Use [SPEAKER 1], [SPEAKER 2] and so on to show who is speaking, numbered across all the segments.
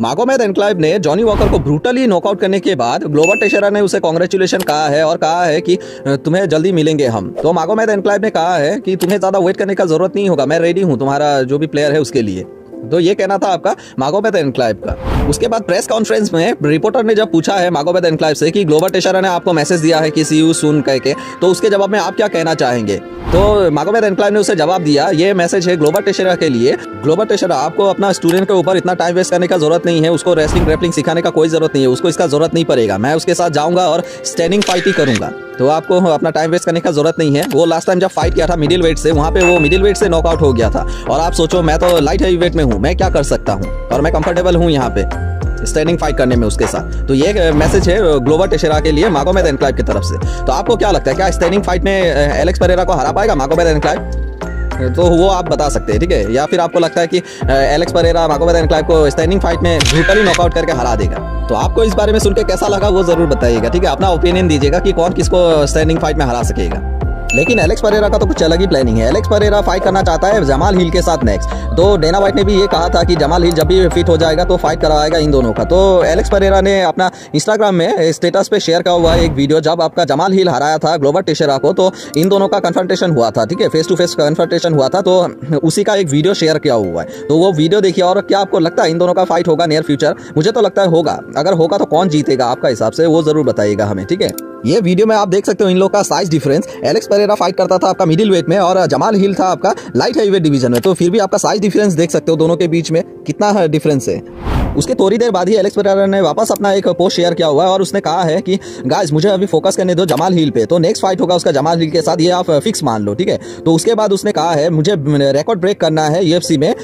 [SPEAKER 1] मागोमेद Ankalaev ने Johnny Walker को brutally knockout करने के बाद ग्लोवर टेशेरा ने उसे कांग्रेचुलेशन कहा है और कहा है कि तुम्हें जल्दी मिलेंगे हम। तो मागोमेद एनक्लेव ने कहा है कि तुम्हें ज्यादा वेट करने का जरूरत नहीं होगा, मैं रेडी हूं तुम्हारा जो भी प्लेयर है उसके लिए। तो ये कहना था आपका मागोमेद एनक्लेव का। उसके बाद प्रेस कॉन्फ्रेंस में रिपोर्टर ने जब पूछा है मागोमेद एनक्लेव से कि ग्लोवर टेशेरा ने आपको मैसेज दिया है कि सी यू सून कह के, तो उसके जवाब में आप क्या कहना चाहेंगे। तो मागोमेद एनक्लेव ने उसे जवाब दिया, ये मैसेज है ग्लोवर टेशेरा के लिए। ग्लोवर टेशेरा, आपको अपना स्टूडेंट के ऊपर इतना टाइम वेस्ट करने का जरूरत नहीं है, उसको रेसलिंग ग्रैपलिंग सिखाने का कोई जरूरत नहीं है, उसको इसका जरूरत नहीं पड़ेगा। मैं उसके साथ जाऊंगा और स्टैंडिंग फाइट ही करूंगा, तो आपको अपना टाइम वेस्ट करने का जरूरत नहीं है। वो लास्ट टाइम जब फाइट किया था मिडिल वेट से, वहां पे वो मिडिल वेट से नॉकआउट हो गया था। और आप सोचो मैं तो लाइट हैवी वेट में हूँ, मैं क्या कर सकता हूँ, और मैं कंफर्टेबल हूँ यहाँ पे स्टैंडिंग फाइट करने में उसके साथ। तो ये मैसेज है ग्लोवर टेशेरा के लिए मागोमेद एनक्लेव की तरफ से। तो आपको क्या लगता है, क्या स्टैंडिंग फाइट में एलेक्स पेरेरा को हरा पाएगा मागोमेद एनक्लेव? तो वो आप बता सकते हैं, ठीक है। या फिर आपको लगता है कि एलेक्स पेरेरा मागोमेद एनक्लेव को स्टैंडिंग फाइट में ब्रूटली नॉकआउट करके हरा देगा। तो आपको इस बारे में सुन के कैसा लगा वो जरूर बताइएगा, ठीक है। अपना ओपिनियन दीजिएगा कि कौन किसको स्टैंडिंग फाइट में हरा सकेगा। लेकिन एलेक्स पेरेरा का तो कुछ अलग ही प्लानिंग है। एलेक्स पेरेरा फाइट करना चाहता है जमाल हिल के साथ नेक्स्ट। तो डेना व्हाइट ने भी ये कहा था कि जमाल हिल जब भी फिट हो जाएगा तो फाइट करवाएगा इन दोनों का। तो एलेक्स पेरेरा ने अपना इंस्टाग्राम में स्टेटस पे शेयर किया हुआ एक वीडियो, जब आपका जमाल हिल हराया था ग्लोवर टेशेरा को, तो इन दोनों का कन्फ्रंटेशन हुआ था, ठीक है, फेस टू फेस कन्फ्रंटेशन हुआ था। तो उसी का एक वीडियो शेयर किया हुआ है, तो वो वीडियो देखिए। और क्या आपको लगता है इन दोनों का फाइट होगा नियर फ्यूचर? मुझे तो लगता है होगा। अगर होगा तो कौन जीतेगा आपका हिसाब से, वो जरूर बताइएगा हमें, ठीक है। ये वीडियो में आप देख सकते हो इन लोग का size difference. Alex Pereira fight करता था आपका मिडिल वेट में और जमाल हिल था आपका लाइट हैवीवेट डिवीजन में। तो फिर भी आपका साइज डिफरेंस देख सकते हो दोनों के बीच में कितना डिफरेंस है। उसके थोड़ी देर बाद ही एलेक्स पेरेरा ने वापस अपना एक पोस्ट शेयर किया हुआ है और उसने कहा है कि गाइस मुझे अभी फोकस करने दो जमाल हिल पे। तो नेक्स्ट फाइट होगा उसका जमाल हिल के साथ, ये आप फिक्स मान लो, ठीक है। तो उसके बाद उसने कहा है मुझे रिकॉर्ड ब्रेक करना है यूएफसी में,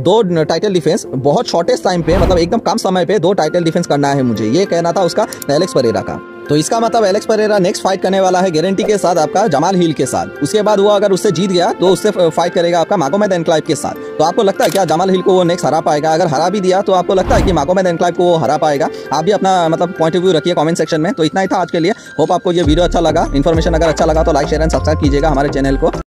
[SPEAKER 1] 2 टाइटल डिफेंस बहुत शॉर्टेस्ट टाइम पे, मतलब एकदम कम समय पे 2 टाइटल डिफेंस करना है मुझे, ये कहना था उसका एलेक्स पेरेरा का। तो इसका मतलब एलेक्स पेरेरा नेक्स्ट फाइट करने वाला है गारंटी के साथ आपका जमाल हिल के साथ। उसके बाद वो अगर उससे जीत गया तो उससे फाइट करेगा आपका मागोमेद एनक्लेव के साथ। तो आपको लगता है क्या जमाल हिल को वो नेक्स्ट हरा पाएगा? अगर हरा भी दिया तो आपको लगता है कि मागोमेद एनक्लेव को वो हरा पाएगा? आप भी अपना मतलब पॉइंट ऑफ व्यू रखिए कमेंट सेक्शन में। तो इतना ही था आज के लिए। होप आपको ये वीडियो अच्छा लगा, इन्फॉर्मेशन अगर अच्छा लगा तो लाइक शेयर एंड सब्सक्राइब कीजिएगा हमारे चैनल को।